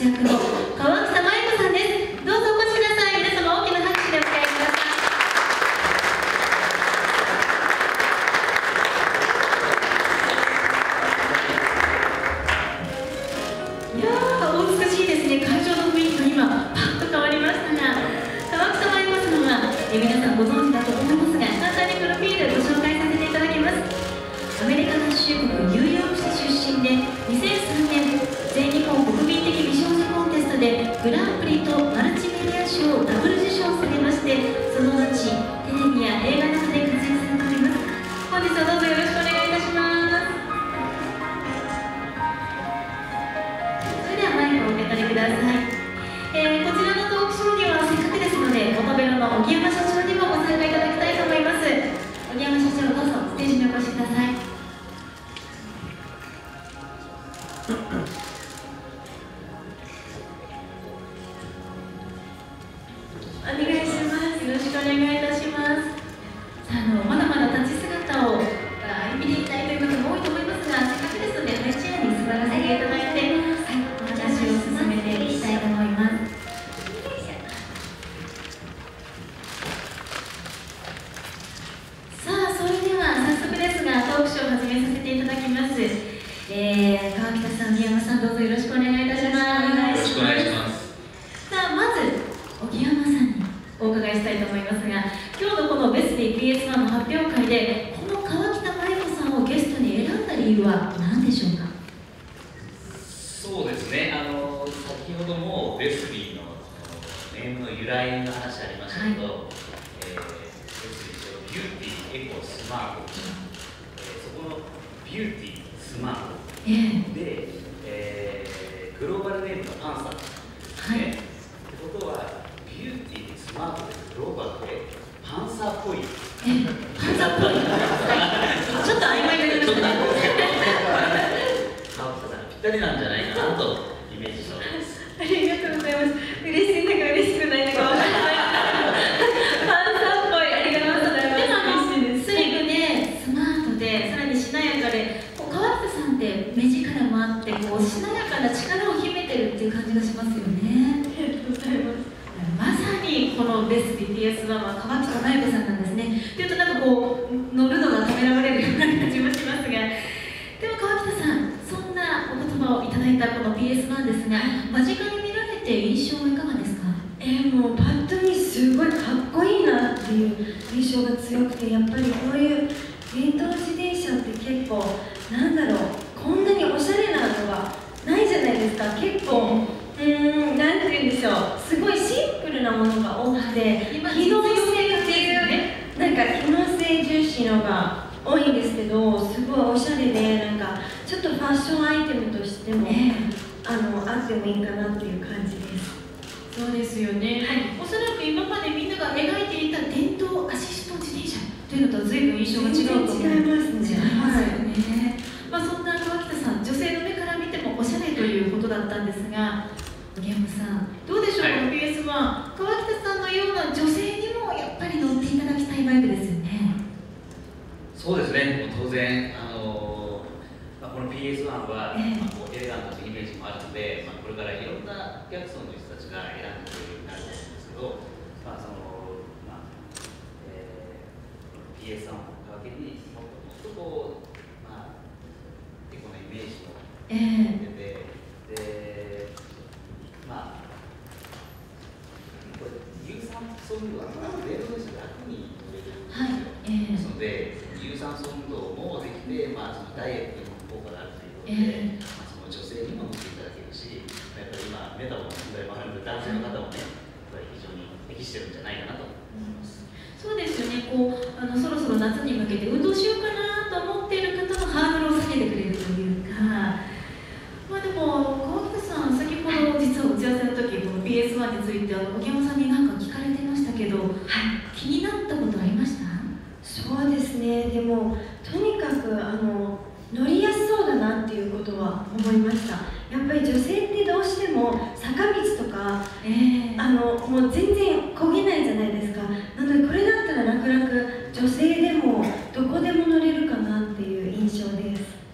躍の川北麻由子さんです。どうぞお越しください。皆様大きな拍手でお迎えください。いやー、お美しいですね。会場の雰囲気が今パッと変わりましたが、川北麻由子さんは皆さんご存知だと思いますが、簡単にプロフィールご紹介させていただきます。アメリカ合衆国ニューヨーク市出身で、2003年全日本国民的美少女コンテストでグランプリとマルチメディア賞をダブル受賞されまして、その後テレビや映画などで活躍されております。本日はどうぞよろしくお願いいたします。それではマイクをお受け取りください。こちらのトークショーにはせっかくですので、モトベロの荻山社長にもご参加いただきたいと思います。荻山社長、どうぞステージにお越しください。お願いします。よろしくお願いいたします。まだまだ立ち姿を見ていきたいという方も多いと思いますが、せっかくですのでハイチェアに座らせていただいて、お話を進めていきたいと思います。さあ、それでは早速ですがトークショーを始めさせていただきます。川北さん、宮山さん、どうぞよろしくお願いいたします。 よろしくお願いします。 さあ、まず荻山さんにお伺いしたいと思いますが、今日のこのベスビー PS1 の発表会でこの川北麻由子さんをゲストに選んだ理由は何でしょうか？ そうですね、先ほどもベスビーのネームの由来の話ありましたけど、ベスビービューティー、エコ、スマート、そこのビューティー、スマート、で、グローバルネームのパンサーですね。ってことはビューティーでスマートでグローバルでパンサーっぽい。 パンサーっぽい。ちょっと曖昧になりましたね。 川北さんぴったりなんじゃないかなとイメージしております。 ありがとうございます。嬉しいのか嬉しくないのか分からない。パンサーっぽい。ありがとうございます。嬉しいです。スリムでスマートでさらにしなやかで、川北さんって目力もあってしなやかな力を秘めてるっていう感じがしますよね。ありがとうございます。まさにこのベスビー PS1 は川北麻由子さんなんですね。というとなんか乗るのがためらわれるような感じもしますが、でも川北さん、そんなお言葉をいただいたこの PS1 ですが、間近に見られて印象はいかがですか？ もうパッと見すごいかっこいいなっていう印象が強くて、やっぱりこういう電動自転車って結構なんだろう、こんなにおしゃれなのがないじゃないですか。結構なんて言うんでしょう、すごいシンプルなものが多くて、機能性っていうなんか機能性重視のが多いんですけど、すごいおしゃれで、なんかちょっとファッションアイテムとしても、あってもいいかなっていう感じです。 そうですよね、おそらく今までみんなが描いていた電動アシスト自転車というのとは随分印象が違うと思う。 違いますね。 違いますよね。そんな川北さん、女性の目から見てもおしゃれということだったんですが、荻山さん、どうでしょう、この PS1、川北さんのような女性にもやっぱり乗っていただきたいバイクですよね。 そうですね、当然、この PS1 は、エレガントなイメージもあるので、これからいろんなお客層の人たちが選んでくれるようになると思うんですけど、PS1 を皮切りにもっとこう、エコなイメージを持ってて、で、これ有酸素運動は電動ですと楽に乗れるんですよ。ですので、有酸素運動もできて、そのダイエットにも効果があるということで、その女性にも乗っていただけるし、やっぱり今メタボの問題もあるので、男性の方もね、やっぱり非常に適してるんじゃないかなと思います。 そうですよね、そろそろ夏に向けて運動しようかなと思っている